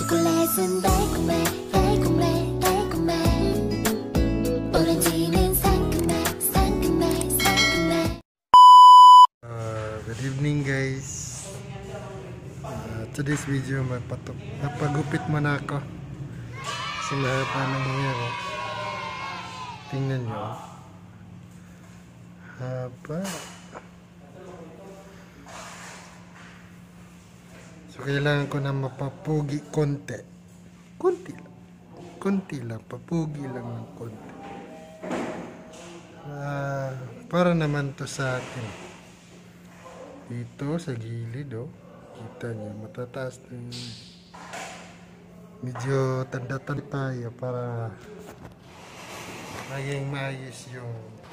초콜릿은 달콤해 달콤해 달콤해 오렌지는 상큼해 상큼해 상큼해. Good evening guys. Today's video magpagupit muna ako kasi mahaba ng hair. Tingnan nyo, haba. So kailangan ko na mapapugi konti lang, papugi lang ng konti para naman to sa atin dito sa gilid. Kita nyo, matataas na yun. Medyo tanda-tanda tayo para maging maayos yung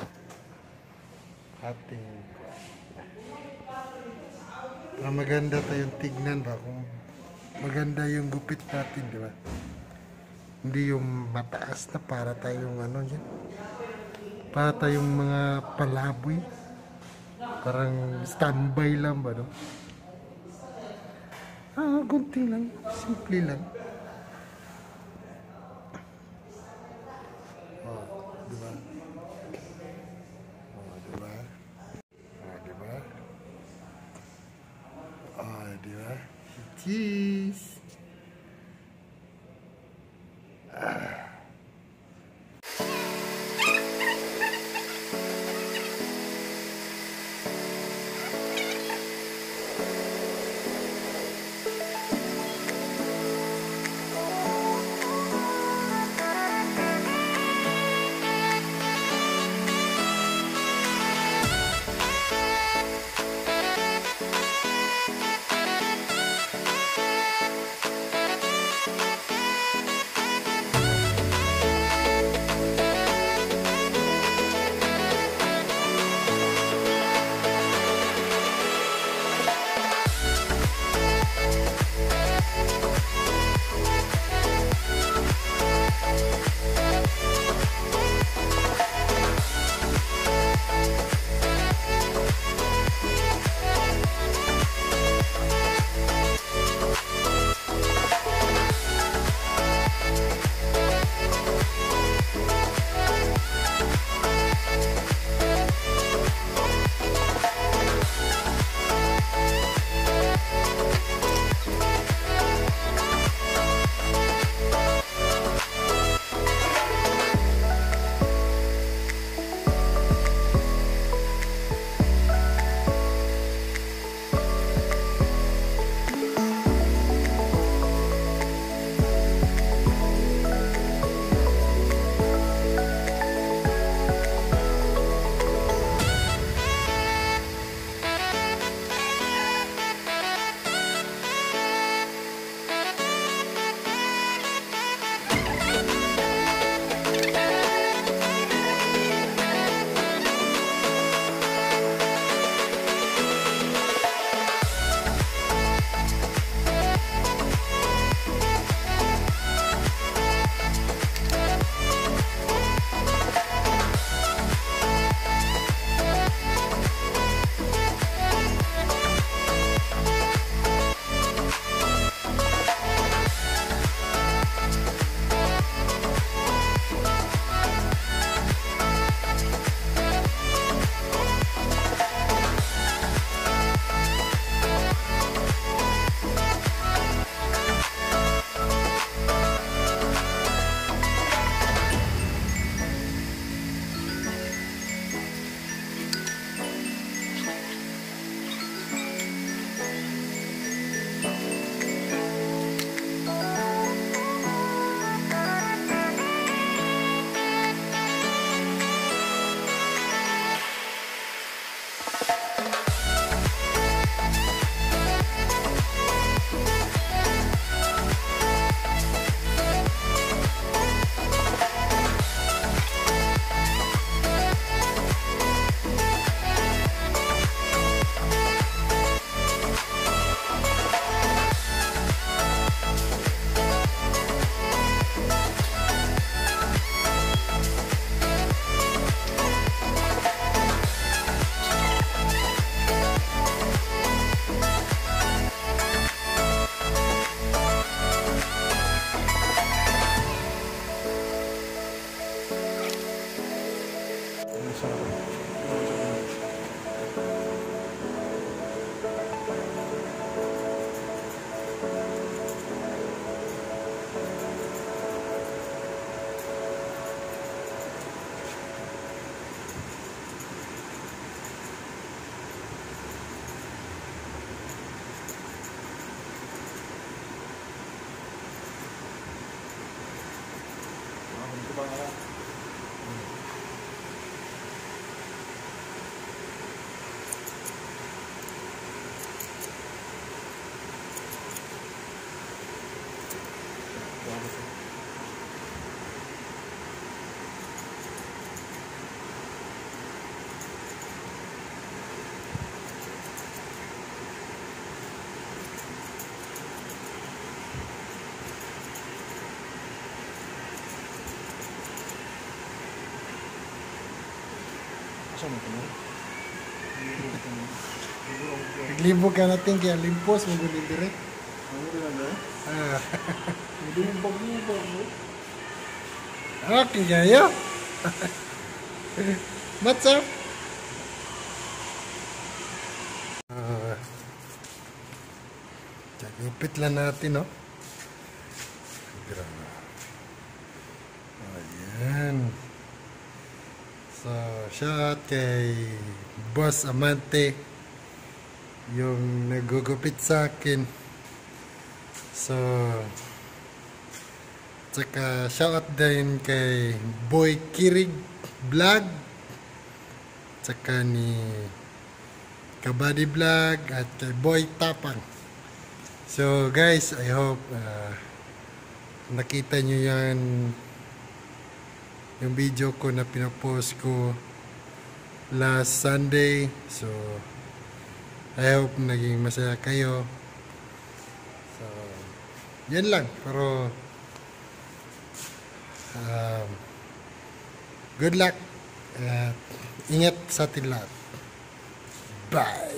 ating, para maganda tayong tignan ba, kung maganda yung gupit natin, di ba? Hindi yung mataas na para tayong ano yan, para tayong mga palaboy, parang standby lang ba, no? Gunting lang, simple lang. Diba? Diba? Cheese! Naglibog ka natin kaya limpos, magunin dire. Ah. Okay, kayo. What's up? Gupit lang natin, no? Ayan. So, shout kay Boss Amante yung nagugupit sa akin. So, tsaka shout din kay Boy Kirig Vlog, tsaka ni Kabady Vlog at kay Boy Tapang. So guys, I hope nakita nyo yan, yung video ko na pinapost ko last Sunday. So I hope naging masaya kayo. So yan lang, pero good luck at ingat sa atin lahat. Bye!